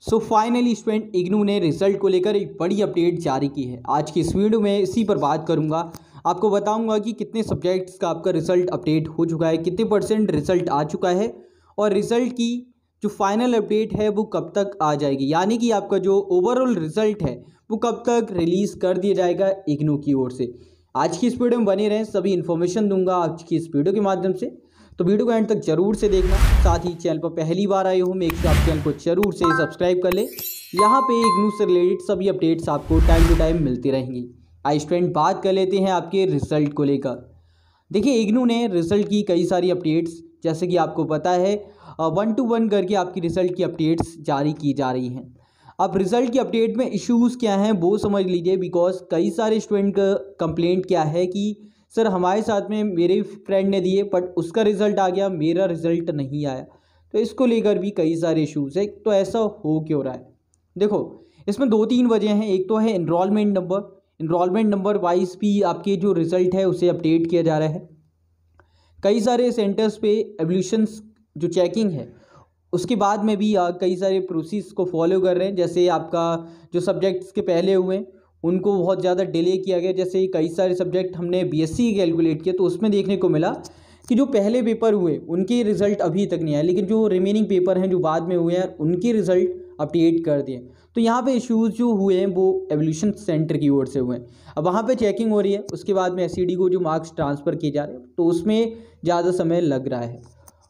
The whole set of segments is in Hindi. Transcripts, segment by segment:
फाइनली स्टूडेंट इग्नू ने रिजल्ट को लेकर एक बड़ी अपडेट जारी की है। आज की इस वीडियो में इसी पर बात करूंगा। आपको बताऊंगा कि कितने सब्जेक्ट्स का आपका रिजल्ट अपडेट हो चुका है, कितने % रिजल्ट आ चुका है और रिजल्ट की जो फाइनल अपडेट है वो कब तक आ जाएगी, यानी कि आपका जो ओवरऑल रिजल्ट है वो कब तक रिलीज़ कर दिया जाएगा इग्नू की ओर से। आज की इस वीडियो में बने रहें, सभी इन्फॉर्मेशन दूंगा आज की इस वीडियो के माध्यम से, तो वीडियो को एंड तक जरूर से देखना। साथ ही चैनल पर पहली बार आए हो मेक श्योर आप चैनल को जरूर से सब्सक्राइब कर ले। यहाँ पे इग्नू से रिलेटेड सभी अपडेट्स आपको टाइम टू टाइम मिलती रहेंगी। आई स्टूडेंट बात कर लेते हैं आपके रिजल्ट को लेकर। देखिए इग्नू ने रिजल्ट की कई सारी अपडेट्स, जैसे कि आपको पता है 1 to 1 करके आपकी रिजल्ट की अपडेट्स जारी की जा रही हैं। अब रिजल्ट की अपडेट में इश्यूज़ क्या हैं वो समझ लीजिए, बिकॉज कई सारे स्टूडेंट का कंप्लेंट क्या है कि सर हमारे साथ में मेरे फ्रेंड ने दिए बट उसका रिज़ल्ट आ गया, मेरा रिज़ल्ट नहीं आया। तो इसको लेकर भी कई सारे इश्यूज़ है। तो ऐसा हो क्यों रहा है? देखो इसमें 2-3 वजह हैं। एक तो है इनरोलमेंट नंबर वाइज भी आपके जो रिज़ल्ट है उसे अपडेट किया जा रहा है। कई सारे सेंटर्स पे एवोल्यूशंस जो चेकिंग है उसके बाद में भी कई सारे प्रोसेस को फॉलो कर रहे हैं। जैसे आपका जो सब्जेक्ट्स के पहले हुए उनको बहुत ज़्यादा डिले किया गया। जैसे कई सारे सब्जेक्ट हमने बीएससी कैलकुलेट किया तो उसमें देखने को मिला कि जो पहले पेपर हुए उनके रिज़ल्ट अभी तक नहीं आए, लेकिन जो रिमेनिंग पेपर हैं जो बाद में हुए हैं उनके रिज़ल्ट अपडेट कर दिए। तो यहाँ पे इश्यूज़ जो हुए हैं वो एवोल्यूशन सेंटर की ओर से हुए हैं। अब वहाँ पे चेकिंग हो रही है, उसके बाद में एसईडी को जो मार्क्स ट्रांसफ़र किए जा रहे हैं तो उसमें ज़्यादा समय लग रहा है।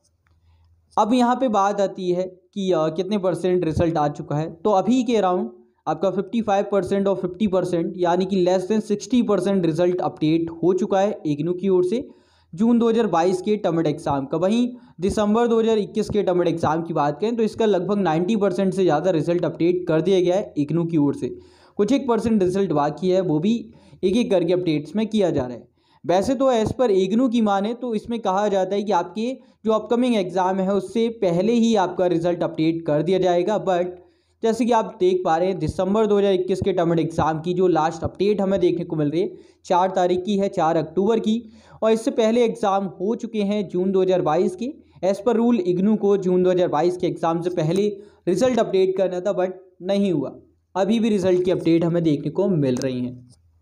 अब यहाँ पे बात आती है कि कितने % रिज़ल्ट आ चुका है। तो अभी के अराउंड आपका 55% और 50% यानी कि लेस देन 60% रिजल्ट अपडेट हो चुका है इग्नू की ओर से जून 2022 के टर्म एग्ज़ाम का। वहीं दिसंबर 2021 के टर्म एग्ज़ाम की बात करें तो इसका लगभग 90% से ज़्यादा रिजल्ट अपडेट कर दिया गया है इग्नू की ओर से। कुछ 1% रिजल्ट बाकी है, वो भी एक एक करके अपडेट्स में किया जा रहा है। वैसे तो एज़ पर इग्नू की माने तो इसमें कहा जाता है कि आपके जो अपकमिंग एग्ज़ाम है उससे पहले ही आपका रिज़ल्ट अपडेट कर दिया जाएगा। बट जैसे कि आप देख पा रहे हैं दिसंबर 2021 के टर्म एग्ज़ाम की जो लास्ट अपडेट हमें देखने को मिल रही है 4 तारीख की है, 4 अक्टूबर की, और इससे पहले एग्ज़ाम हो चुके हैं जून 2022 के। एज़ पर रूल इग्नू को जून 2022 के एग्ज़ाम से पहले रिज़ल्ट अपडेट करना था बट नहीं हुआ। अभी भी रिज़ल्ट की अपडेट हमें देखने को मिल रही हैं।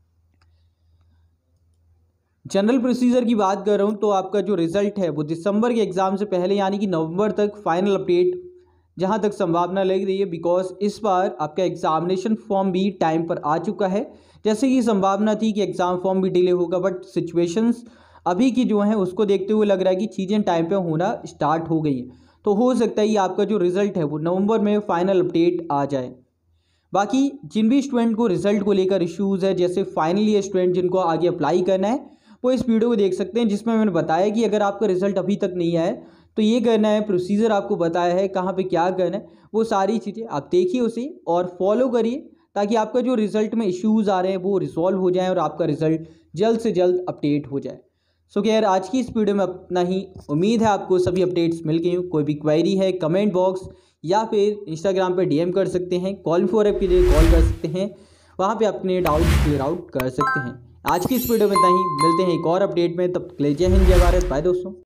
जनरल प्रोसीजर की बात कर रहा हूँ तो आपका जो रिज़ल्ट है वो दिसंबर के एग्ज़ाम से पहले यानी कि नवंबर तक फाइनल अपडेट जहाँ तक संभावना लग रही है, बिकॉज इस बार आपका एग्ज़ामिनेशन फॉर्म भी टाइम पर आ चुका है। जैसे कि संभावना थी कि एग्ज़ाम फॉर्म भी डिले होगा, बट सिचुएशंस अभी की जो हैं उसको देखते हुए लग रहा है कि चीज़ें टाइम पे होना स्टार्ट हो गई हैं। तो हो सकता है कि आपका जो रिज़ल्ट है वो नवंबर में फाइनल अपडेट आ जाए। बाकी जिन भी स्टूडेंट को रिज़ल्ट को लेकर इश्यूज़ है, जैसे फाइनल ईयर स्टूडेंट जिनको आगे अप्लाई करना है, वो इस वीडियो को देख सकते हैं जिसमें मैंने बताया कि अगर आपका रिज़ल्ट अभी तक नहीं आया है तो ये करना है, प्रोसीजर आपको बताया है कहाँ पे क्या करना है, वो सारी चीज़ें आप देखिए उसे और फॉलो करिए ताकि आपका जो रिज़ल्ट में इश्यूज़ आ रहे हैं वो रिजॉल्व हो जाए और आपका रिज़ल्ट जल्द से जल्द अपडेट हो जाए। सो खैर आज की इस वीडियो में अपना ही। उम्मीद है आपको सभी अपडेट्स मिल गई। कोई भी क्वेरी है कमेंट बॉक्स या फिर इंस्टाग्राम पर DM कर सकते हैं, कॉल फॉर ऐप के लिए कॉल कर सकते हैं, वहाँ पर अपने डाउट क्लियर आउट कर सकते हैं। आज की इस वीडियो में इतना ही, मिलते हैं एक और अपडेट में, तब तक के लिए जय हिंद जय भारत, बाय दोस्तों।